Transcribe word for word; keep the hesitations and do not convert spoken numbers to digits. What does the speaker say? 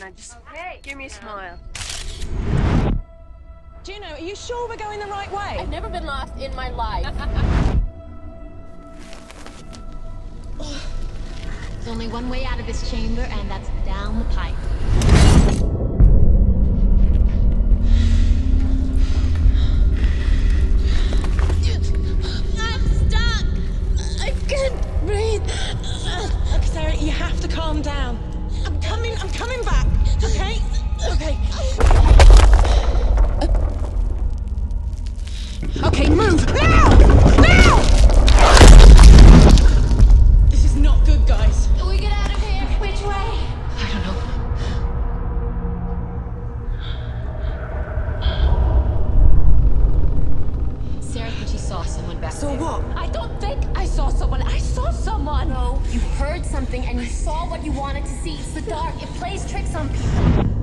Now just give me a smile. Juno, are you sure we're going the right way? I've never been lost in my life. There's only one way out of this chamber, and that's down the pipe. I'm stuck. I can't breathe. Okay, Sarah, you have to calm down. I'm coming, I'm coming back, okay? Okay. Okay, move! Now! Now! This is not good, guys. Can we get out of here? Which way? I don't know. Sarah thinks she saw someone back So there. what? I don't think I saw someone. I saw someone. No, you heard something and you saw what you wanted to see. It's the dark. It plays tricks on people.